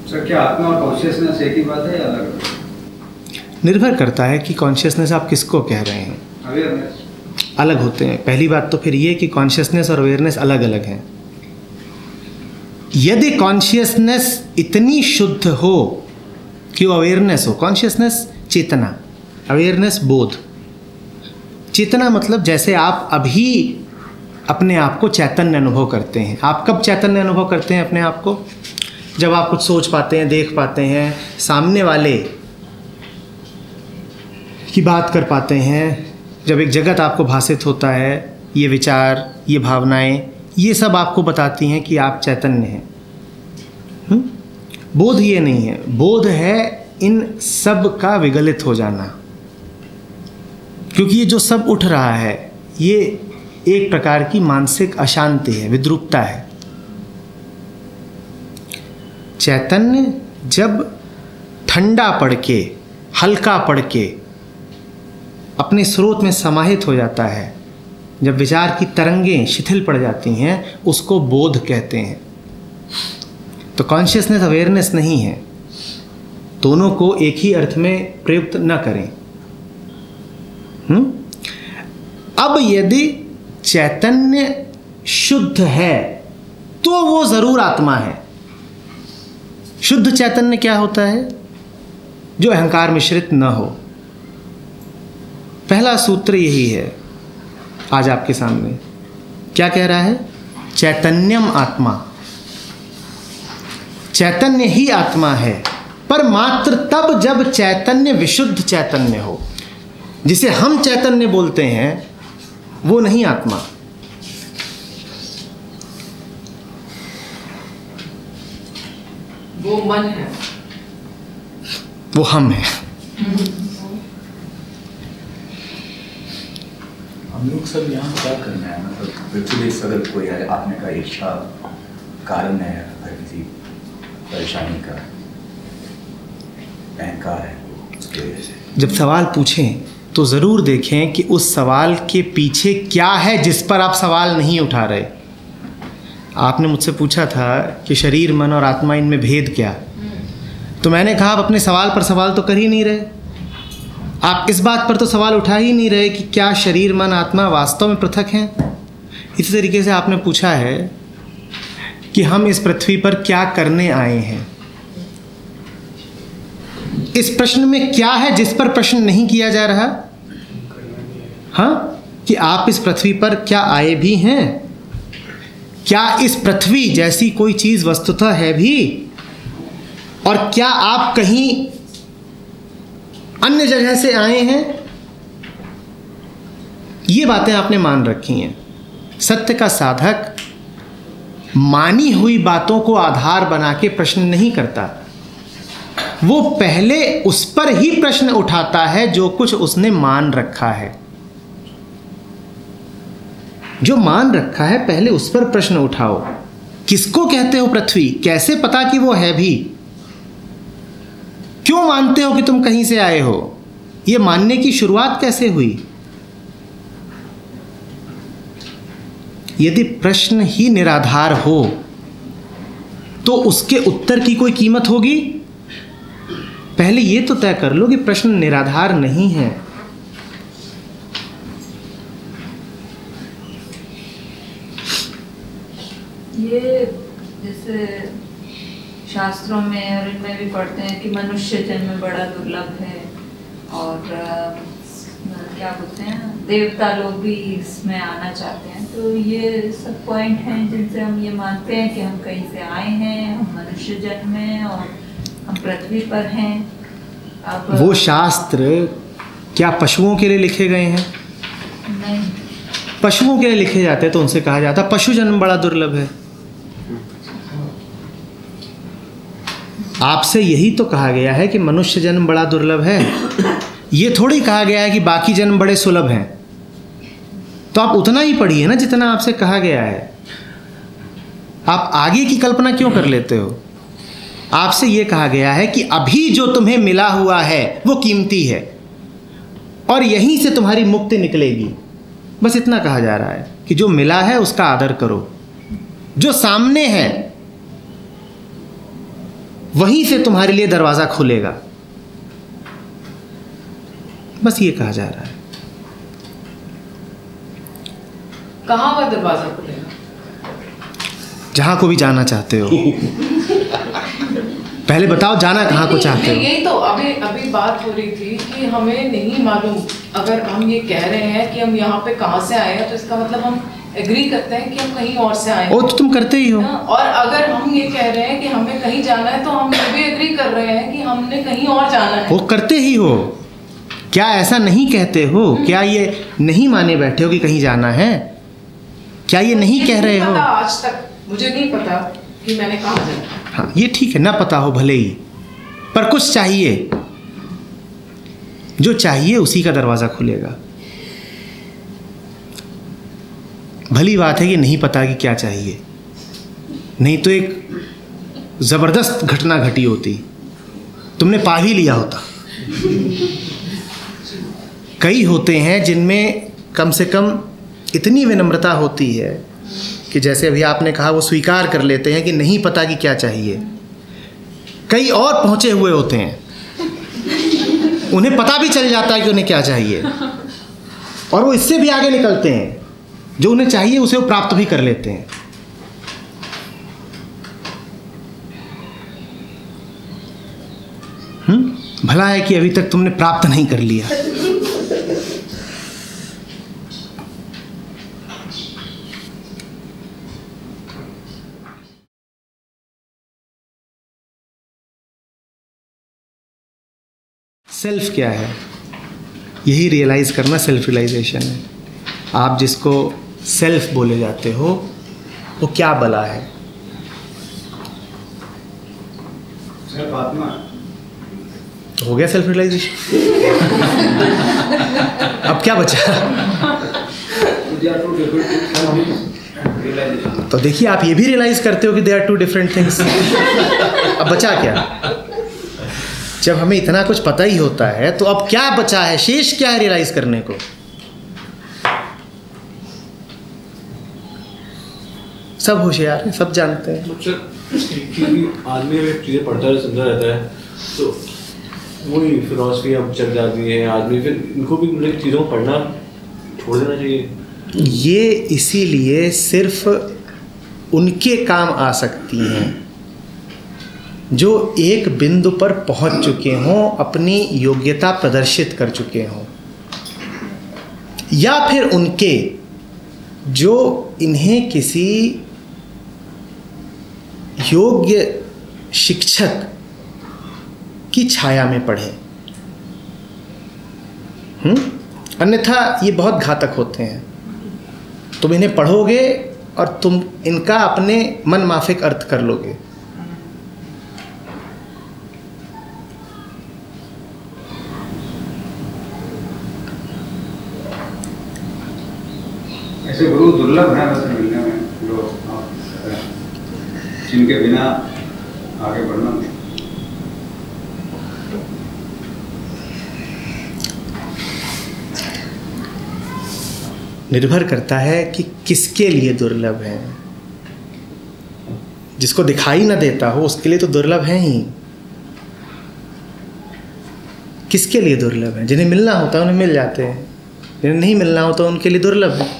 Sir क्या आत्मा और कॉन्शियसनेस एक ही बात है या अलग? निर्भर करता है कि कॉन्शियसनेस आप किसको कह रहे हैं। अवेयरनेस अलग होते हैं। पहली बात तो फिर ये कि कॉन्शियसनेस और अवेयरनेस अलग अलग हैं। यदि कॉन्शियसनेस इतनी शुद्ध हो कि वो अवेयरनेस हो, कॉन्शियसनेस चेतना, अवेयरनेस बोध। चेतना मतलब जैसे आप अभी अपने आप को चैतन्य अनुभव करते हैं। आप कब चैतन्य अनुभव करते हैं अपने आप को? जब आप कुछ सोच पाते हैं, देख पाते हैं, सामने वाले की बात कर पाते हैं, जब एक जगत आपको भासित होता है, ये विचार, ये भावनाएं, ये सब आपको बताती हैं कि आप चैतन्य हैं। बोध ये नहीं है। बोध है इन सब का विगलित हो जाना, क्योंकि ये जो सब उठ रहा है ये एक प्रकार की मानसिक अशांति है, विद्रूपता है। चैतन्य जब ठंडा पड़ के, हल्का पड़ के अपने स्रोत में समाहित हो जाता है, जब विचार की तरंगें शिथिल पड़ जाती हैं, उसको बोध कहते हैं। तो कॉन्शियसनेस अवेयरनेस नहीं है। दोनों को एक ही अर्थ में प्रयुक्त न करें। अब यदि चैतन्य शुद्ध है तो वो जरूर आत्मा है। शुद्ध चैतन्य क्या होता है? जो अहंकार मिश्रित न हो। पहला सूत्र यही है आज आपके सामने। क्या कह रहा है? चैतन्यम आत्मा। चैतन्य ही आत्मा है, पर मात्र तब जब चैतन्य विशुद्ध चैतन्य हो। जिसे हम चैतन्य बोलते हैं वो नहीं आत्मा। वो मन है, वो हम है। हम लोग सब यहाँ क्या करना है? मतलब पृथ्वी अगर कोई है, आपने का इच्छा कारण है, अगर किसी परेशानी का अहंकार है, उसके वजह से जब सवाल पूछें तो ज़रूर देखें कि उस सवाल के पीछे क्या है जिस पर आप सवाल नहीं उठा रहे। आपने मुझसे पूछा था कि शरीर, मन और आत्मा, इनमें भेद क्या? तो मैंने कहा आप अपने सवाल पर सवाल तो कर ही नहीं रहे। आप इस बात पर तो सवाल उठा ही नहीं रहे कि क्या शरीर, मन, आत्मा वास्तव में पृथक हैं। इसी तरीके से आपने पूछा है कि हम इस पृथ्वी पर क्या करने आए हैं। इस प्रश्न में क्या है जिस पर प्रश्न नहीं किया जा रहा? हाँ, कि आप इस पृथ्वी पर क्या आए भी हैं? क्या इस पृथ्वी जैसी कोई चीज वस्तुतः है भी? और क्या आप कहीं अन्य जगह से आए हैं? ये बातें आपने मान रखी हैं। सत्य का साधक मानी हुई बातों को आधार बना के प्रश्न नहीं करता। वो पहले उस पर ही प्रश्न उठाता है जो कुछ उसने मान रखा है। जो मान रखा है पहले उस पर प्रश्न उठाओ। किसको कहते हो पृथ्वी? कैसे पता कि वो है भी? क्यों मानते हो कि तुम कहीं से आए हो? ये मानने की शुरुआत कैसे हुई? यदि प्रश्न ही निराधार हो तो उसके उत्तर की कोई कीमत होगी? पहले ये तो तय कर लो कि प्रश्न निराधार नहीं है। ये जैसे शास्त्रों में और इनमें भी पढ़ते हैं कि मनुष्य जन्म बड़ा दुर्लभ है, और क्या बोलते हैं, देवता लोग भी इसमें आना चाहते हैं। तो ये सब पॉइंट हैं जिनसे हम ये मानते हैं कि हम कहीं से आए हैं, हम मनुष्य जन्म हैं और हम पृथ्वी पर हैं। अब वो शास्त्र क्या पशुओं के लिए लिखे गए हैं? नहीं, पशुओं के लिए लिखे जाते हैं तो उनसे कहा जाता है पशु जन्म बड़ा दुर्लभ है। आपसे यही तो कहा गया है कि मनुष्य जन्म बड़ा दुर्लभ है। ये थोड़ी कहा गया है कि बाकी जन्म बड़े सुलभ हैं। तो आप उतना ही पढ़िए ना जितना आपसे कहा गया है। आप आगे की कल्पना क्यों कर लेते हो? आपसे ये कहा गया है कि अभी जो तुम्हें मिला हुआ है वो कीमती है और यहीं से तुम्हारी मुक्ति निकलेगी। बस इतना कहा जा रहा है कि जो मिला है उसका आदर करो। जो सामने है वहीं से तुम्हारे लिए दरवाज़ा खुलेगा। बस ये कहा जा रहा है। कहाँ पर दरवाजा खुलेगा? जहाँ को भी जाना चाहते हो। पहले बताओ जाना कहाँ को चाहते हो। यही तो अभी बात हो रही थी कि हमें नहीं मालूम। अगर हम ये कह रहे हैं कि हम यहाँ पे कहाँ से आए हैं, तो इसका मतलब हम एग्री करते हैं कि हम कहीं और से आए हैं। ओ तो तुम करते ही हो। और अगर हम ये कह रहे हैं कि हमें कहीं जाना है, तो हम ये भी एग्री कर रहे हैं कि हमने कहीं और जाना है। वो करते ही हो। क्या ऐसा नहीं कहते हो? क्या ये नहीं माने बैठे हो कि कहीं जाना है? क्या ये नहीं कह रहे हो? आज तक मुझे नहीं पता कि मैंने कहाँ जाना है। हाँ, ये ठीक है, ना पता हो भले ही, पर कुछ चाहिए। जो चाहिए उसी का दरवाज़ा खुलेगा। भली बात है कि नहीं पता कि क्या चाहिए, नहीं तो एक ज़बरदस्त घटना घटी होती, तुमने पा ही लिया होता। कई होते हैं जिनमें कम से कम इतनी विनम्रता होती है कि जैसे अभी आपने कहा, वो स्वीकार कर लेते हैं कि नहीं पता कि क्या चाहिए। कई और पहुंचे हुए होते हैं, उन्हें पता भी चल जाता है कि उन्हें क्या चाहिए, और वो इससे भी आगे निकलते हैं। जो उन्हें चाहिए उसे वो प्राप्त भी कर लेते हैं। भला है कि अभी तक तुमने प्राप्त नहीं कर लिया। सेल्फ क्या है, यही रियलाइज़ करना सेल्फ रियलाइजेशन है। आप जिसको सेल्फ बोले जाते हो वो क्या बला है? सिर्फ आत्मा। तो हो गया सेल्फ रियलाइजेशन। अब क्या बचा? तो देखिए, आप ये भी रियलाइज करते हो कि they are two different things. अब बचा क्या? जब हमें इतना कुछ पता ही होता है तो अब क्या बचा है? शेष क्या है रियलाइज करने को? सब होशियार हैं, सब जानते हैं। आदमी अगर चीज़ें पढ़ता है, सुनता रहता है, तो वही फिलॉसफी अब चल जाती है आदमी, फिर इनको भी मतलब चीज़ों को पढ़ना छोड़ देना चाहिए। ये इसीलिए सिर्फ उनके काम आ सकती हैं जो एक बिंदु पर पहुंच चुके हों, अपनी योग्यता प्रदर्शित कर चुके हों, या फिर उनके जो इन्हें किसी योग्य शिक्षक की छाया में पढ़े। अन्यथा ये बहुत घातक होते हैं। तुम इन्हें पढ़ोगे और तुम इनका अपने मन माफिक अर्थ कर लोगे। ऐसे गुरु दुर्लभ हैं वैसे मिलने में, जो जिनके बिना आगे बढ़ना नहीं। निर्भर करता है कि किसके लिए दुर्लभ है। जिसको दिखाई ना देता हो उसके लिए तो दुर्लभ है ही। किसके लिए दुर्लभ है? जिन्हें मिलना होता है उन्हें मिल जाते हैं, जिन्हें नहीं मिलना होता उनके लिए दुर्लभ है।